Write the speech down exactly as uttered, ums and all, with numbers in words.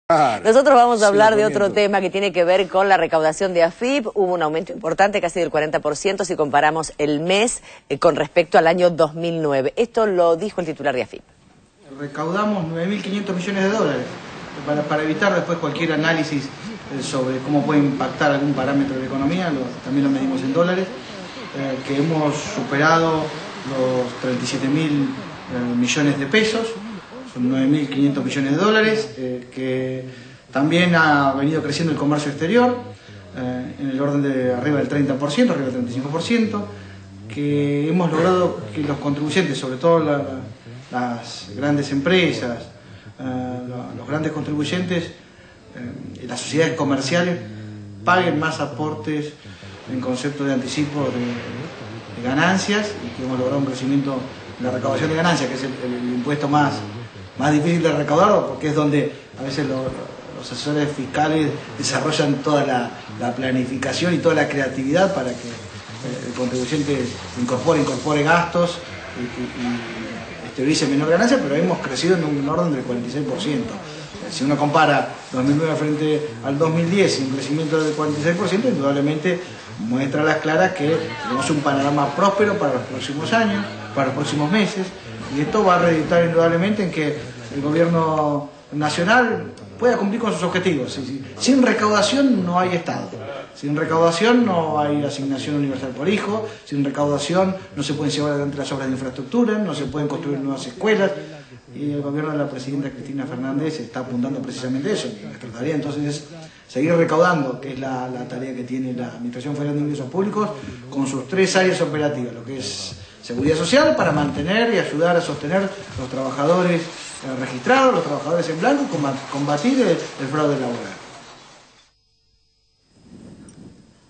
Nosotros vamos a hablar de otro tema que tiene que ver con la recaudación de A F I P. Hubo un aumento importante, casi del cuarenta por ciento, si comparamos el mes eh, con respecto al año dos mil nueve. Esto lo dijo el titular de A F I P. Recaudamos nueve mil quinientos millones de dólares, para, para evitar después cualquier análisis eh, sobre cómo puede impactar algún parámetro de la economía, lo, también lo medimos en dólares, eh, que hemos superado los treinta y siete mil eh, millones de pesos. Son nueve mil quinientos millones de dólares, eh, que también ha venido creciendo el comercio exterior, eh, en el orden de arriba del treinta por ciento, arriba del treinta y cinco por ciento, que hemos logrado que los contribuyentes, sobre todo la, las grandes empresas, eh, los grandes contribuyentes, eh, las sociedades comerciales, paguen más aportes en concepto de anticipo de, de ganancias, y que hemos logrado un crecimiento de la recaudación de ganancias, que es el, el, el impuesto más más difícil de recaudar, porque es donde a veces los, los asesores fiscales desarrollan toda la, la planificación y toda la creatividad para que eh, el contribuyente incorpore, incorpore gastos y, y, y exteriorice menor ganancia, pero hemos crecido en un orden del cuarenta y seis por ciento. Si uno compara dos mil nueve frente al dos mil diez y un crecimiento del cuarenta y seis por ciento, indudablemente muestra a las claras que tenemos un panorama próspero para los próximos años, para los próximos meses. Y esto va a redundar indudablemente en que el gobierno nacional pueda cumplir con sus objetivos. Sin recaudación no hay Estado. Sin recaudación no hay asignación universal por hijo. Sin recaudación no se pueden llevar adelante las obras de infraestructura, no se pueden construir nuevas escuelas. Y el gobierno de la presidenta Cristina Fernández está apuntando precisamente a eso. Nuestra tarea entonces es seguir recaudando, que es la, la tarea que tiene la Administración Federal de Ingresos Públicos, con sus tres áreas operativas, lo que es seguridad social, para mantener y ayudar a sostener los trabajadores registrados, los trabajadores en blanco, y combatir el, el fraude laboral.